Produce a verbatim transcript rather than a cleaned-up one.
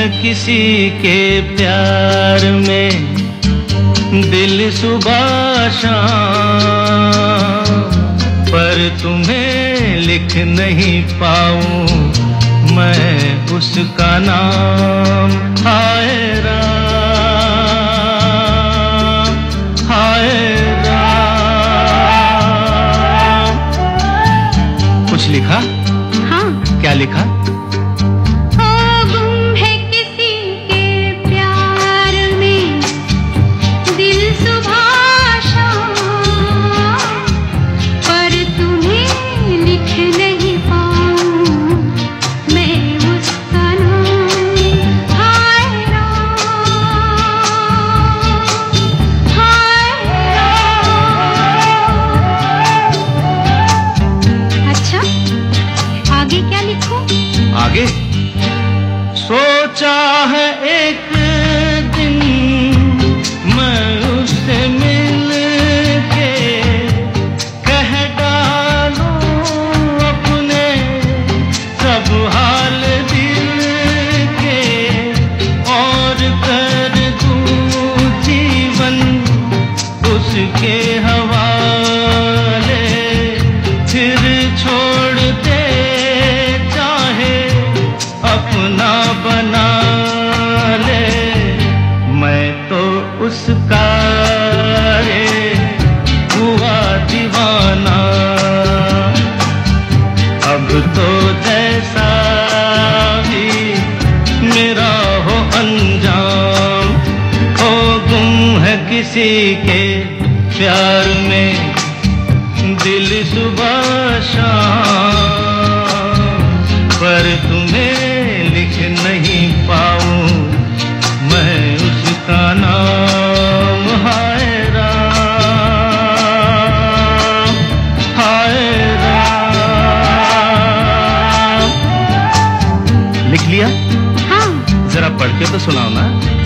है किसी के प्यार में दिल सुबह शाम, पर तुम्हें लिख नहीं पाऊं मैं उसका नाम। हाय राम, हाय राम। कुछ लिखा? हाँ। क्या लिखा? आगे सोचा है एक दिन मैं उससे मिल के कह डालूं अपने सब हाल दिल के, और कर दूं जीवन उसके हवाले, फिर छोड़ दे अपना बना ले। मैं तो उसका रे हुआ दीवाना, अब तो जैसा भी मेरा हो अंजाम, खो गुम है किसी के प्यार में दिल सुबह शाम, पर तुम्हें लिख नहीं पाऊं मैं उसका नाम। हाय राम, हाय राम। लिख लिया? हाँ। जरा पढ़ के तो सुनाओ ना।